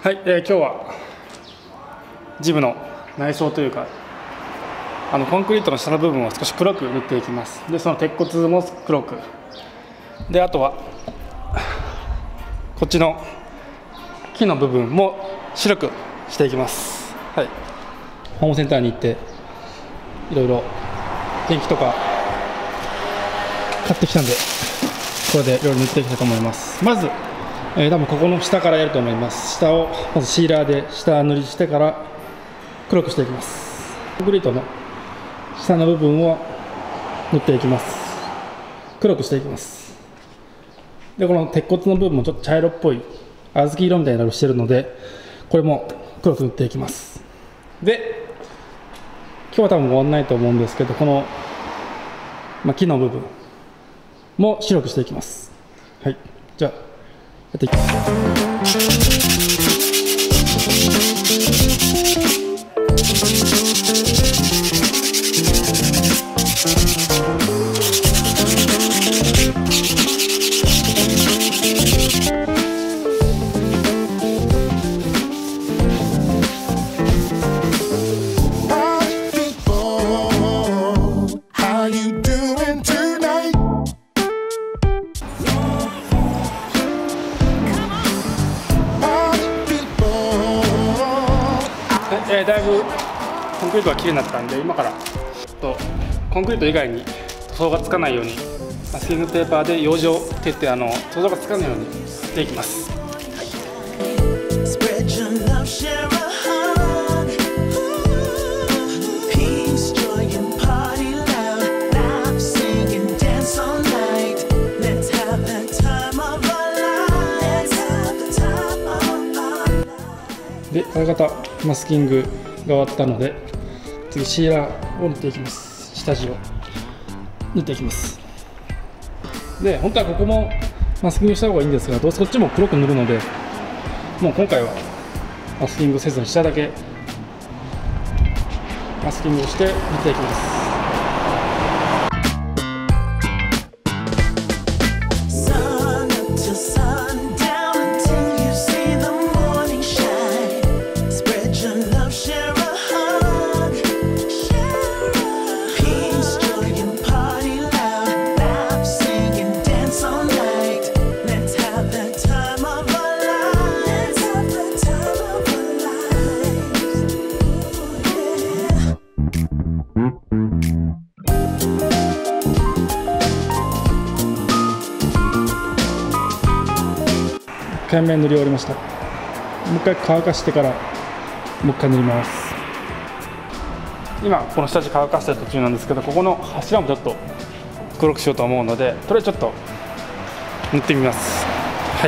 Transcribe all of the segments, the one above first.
はい、今日はジムの内装というかコンクリートの下の部分を少し黒く塗っていきます。でその鉄骨も黒くで、あとはこっちの木の部分も白くしていきます。はい、ホームセンターに行っていろいろペンキとか買ってきたんで、これでいろいろ塗っていきたいと思います。まず多分ここの下からやると思います。下をまずシーラーで下塗りしてから黒くしていきます。コンクリートの下の部分を塗っていきます。黒くしていきます。でこの鉄骨の部分もちょっと茶色っぽい小豆色みたいな色してるので、これも黒く塗っていきます。で今日は多分終わらないと思うんですけど、この、木の部分も白くしていきます。はい、じゃあやっていきます。だいぶコンクリートがきれいになったんで、今からコンクリート以外に塗装がつかないようにマスキングペーパーで養生っていって塗装がつかないようにしていきます。で、あらかたマスキングが終わったので、次シーラーを塗っていきます。下地を塗っていきます。で、本当はここもマスキングした方がいいんですが、どうせこっちも黒く塗るので、もう今回はマスキングせずに下だけマスキングをして塗っていきます。1回目塗り終わりました。もう一回乾かしてからもう一回塗ります。今この下地乾かしてる途中なんですけど、ここの柱もちょっと黒くしようと思うので、とりあえずちょっと塗ってみます。はい。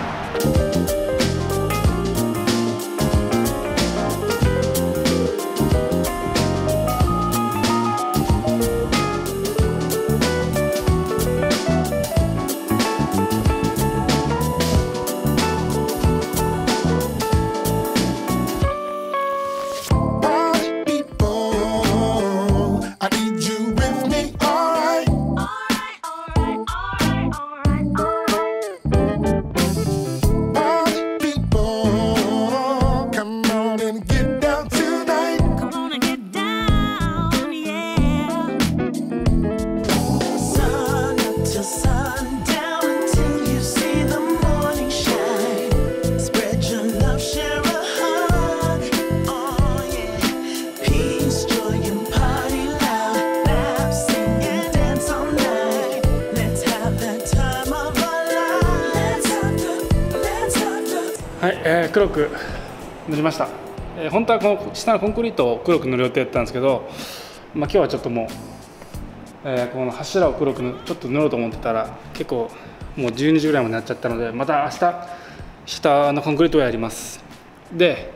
はい、黒く塗りました。本当はこの下のコンクリートを黒く塗る予定だったんですけど、今日はちょっともう、この柱を黒くちょっと塗ろうと思ってたら結構もう12時ぐらいまでなっちゃったので、また明日下のコンクリートをやります。で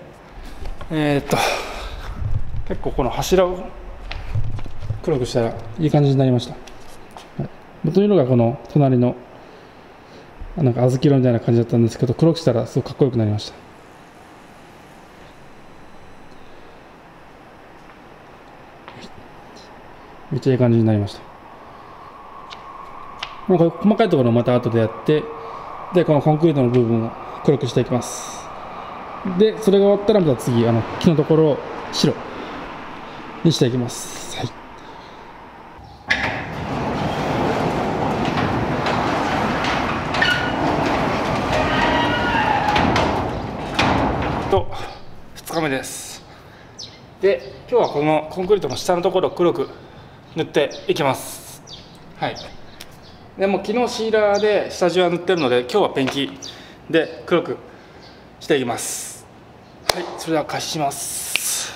結構この柱を黒くしたらいい感じになりました。元の色がこの隣のなんか小豆色みたいな感じだったんですけど、黒くしたらすごくかっこよくなりました。めっちゃいい感じになりました。これ細かいところをまた後でやって、でこのコンクリートの部分を黒くしていきます。 でそれが終わったらまた次木のところを白にしていきます。はい。と2日目です。で今日はこのコンクリートの下のところを黒く塗っていきます。はい。でも昨日シーラーで下地は塗ってるので今日はペンキで黒くしていきます。はい、それでは開始します。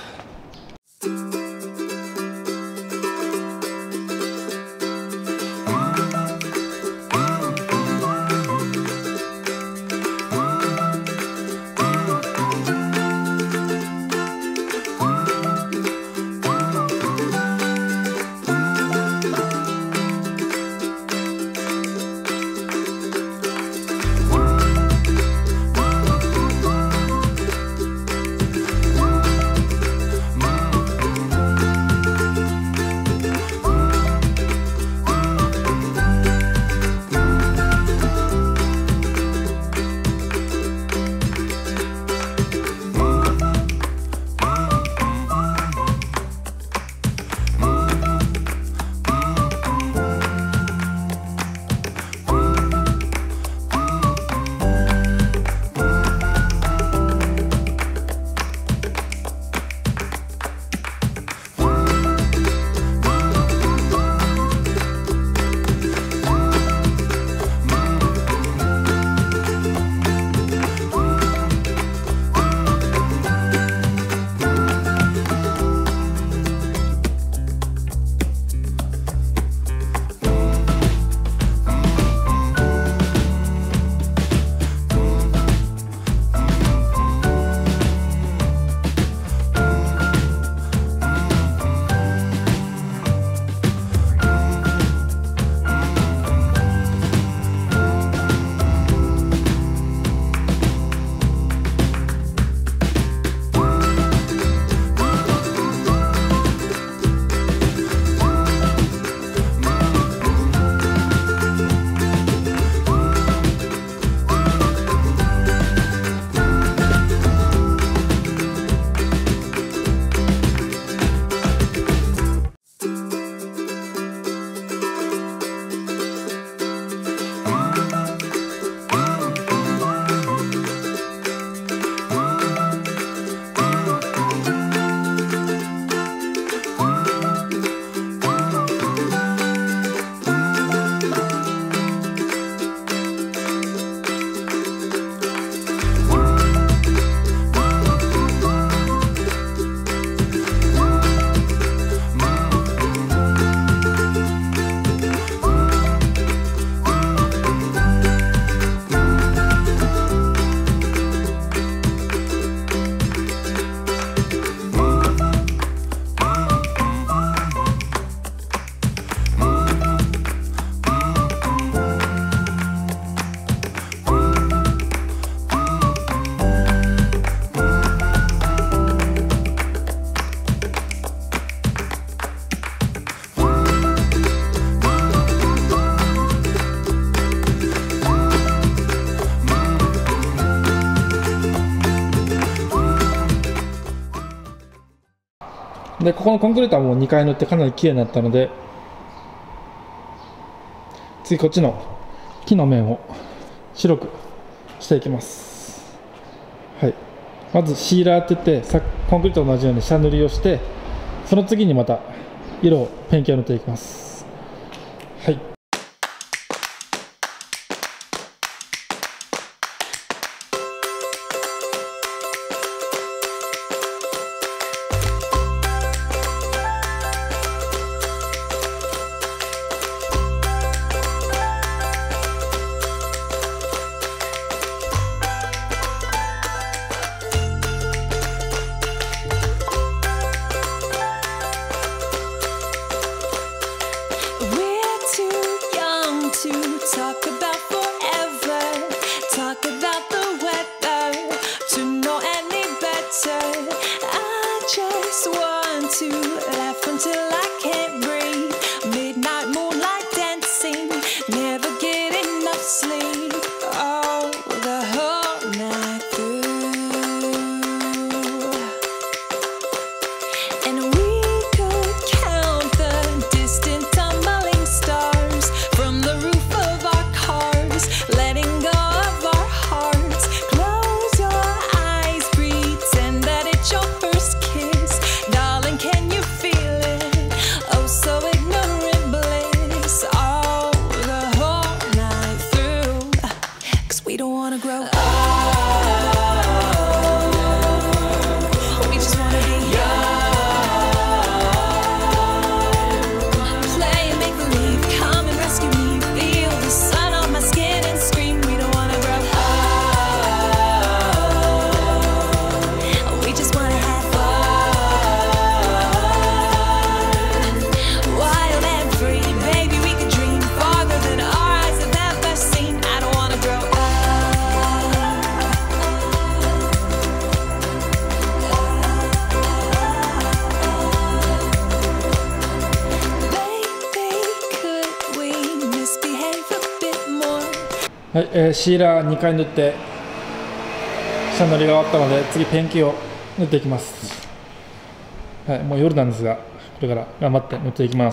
でここのコンクリートはもう2回塗ってかなり綺麗になったので、次こっちの木の面を白くしていきます。はい、まずシーラーって言ってコンクリートと同じように下塗りをして、その次にまた色をペンキを塗っていきます。はい。 はい、シーラー2回塗って下塗りが終わったので、次ペンキを塗っていきます。はい、もう夜なんですが、これから頑張って塗っていきます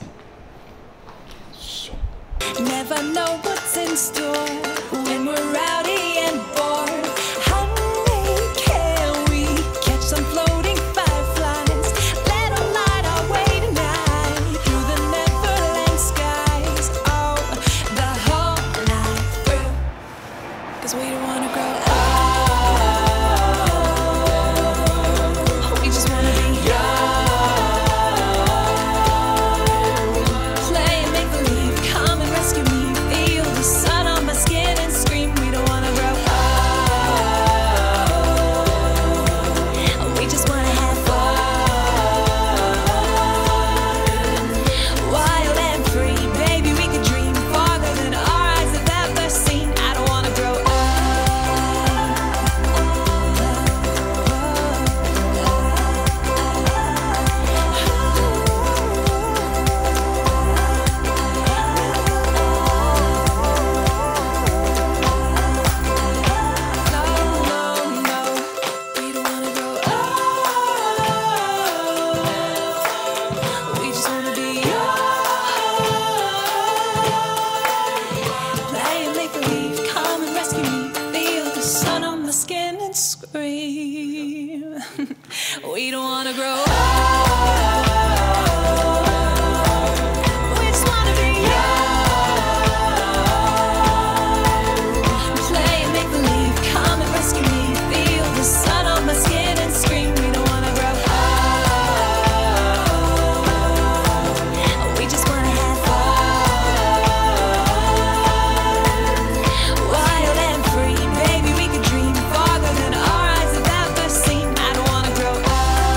。We don't wanna grow up. We just wanna be young. Play and make believe. Come and rescue me. Feel the sun on my skin and scream. We don't wanna grow up. We just wanna have fun. Wild and free. Baby, we could dream farther than our eyes have ever seen. I don't wanna grow up.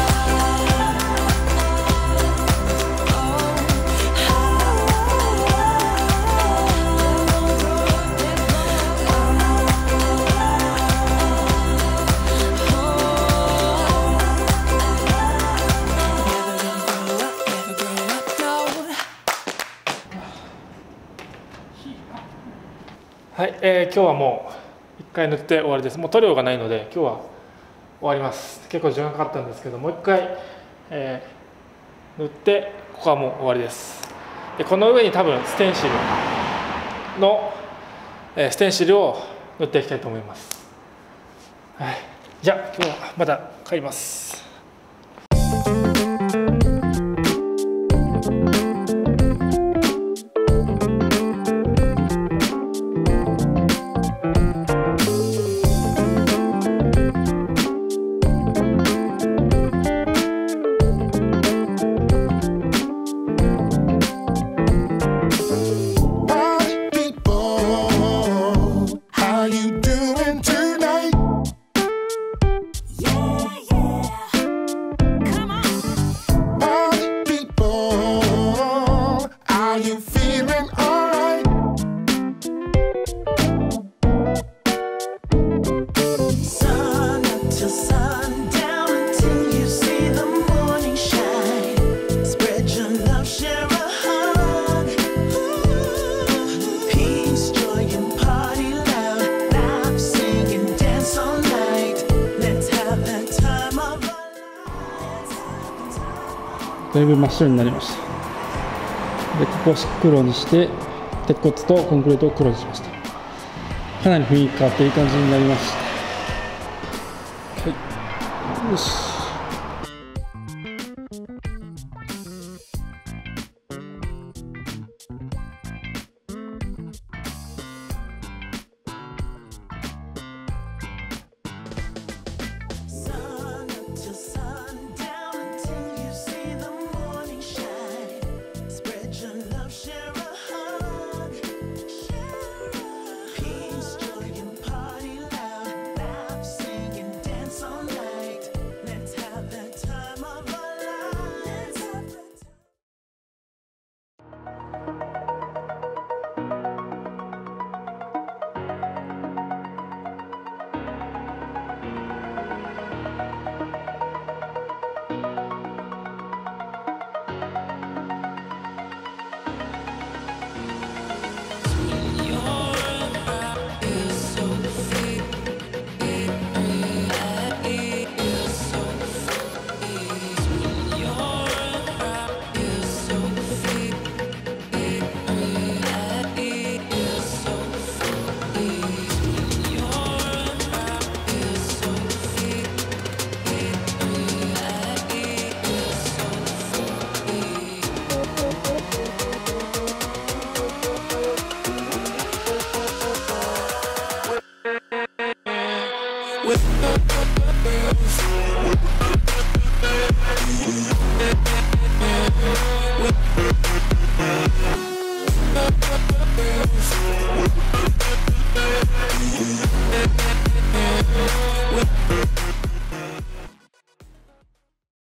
はい、今日はもう1回塗って終わりです。もう塗料がないので今日は終わります。結構時間かかったんですけど、もう1回、塗ってここはもう終わりです。でこの上に多分ステンシルを塗っていきたいと思います。はい、じゃあ今日はまた帰ります。だいぶ真っ白になりました。でここを黒にして鉄骨とコンクリートを黒にしました。かなり雰囲気変わっていい感じになりました。はい、よし。 Let's fire.